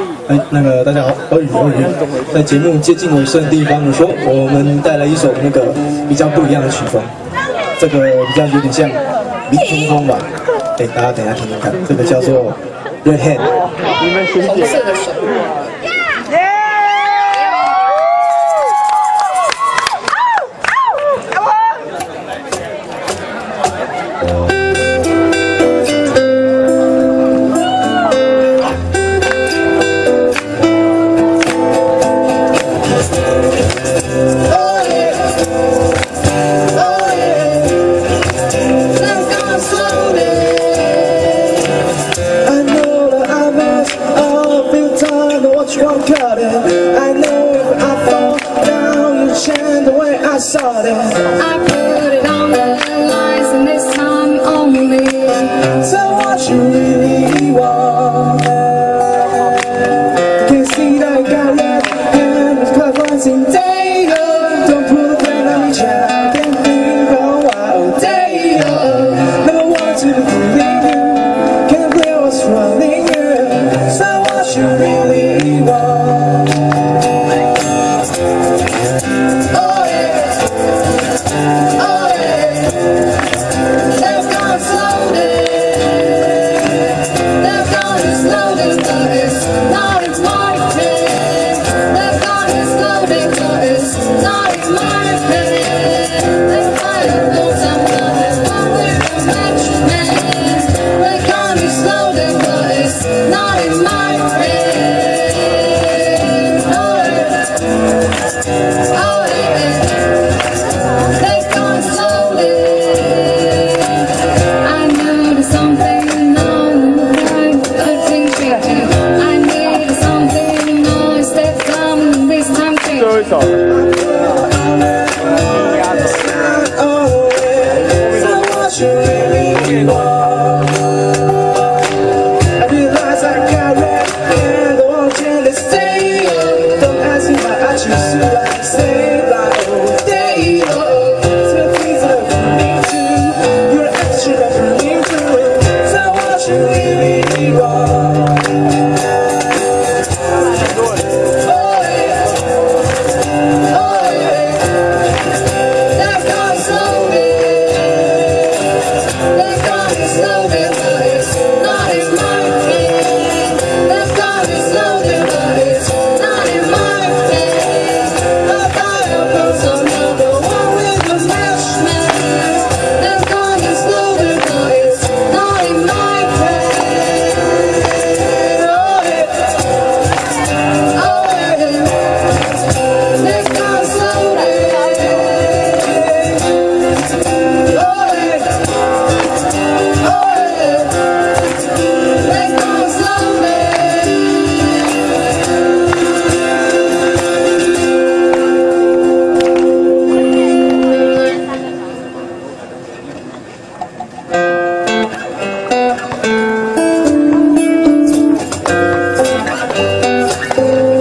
那个大家好，俄语。在节目接近尾声的地方，说我们带来一首那个比较不一样的曲风，这个比较有点像民族风吧。大家等一下听听看，这个叫做 Red Hand。 红色的手。 I saw that. I put it on the lines and this time only. So what you really want? Can't see that I got left hand with covers in data. Don't put a pen on me, child. Can't think for a while. Data. Never want to believe you. Can't clear what's running you. So what you really want?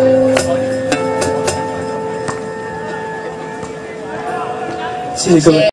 谢谢各位。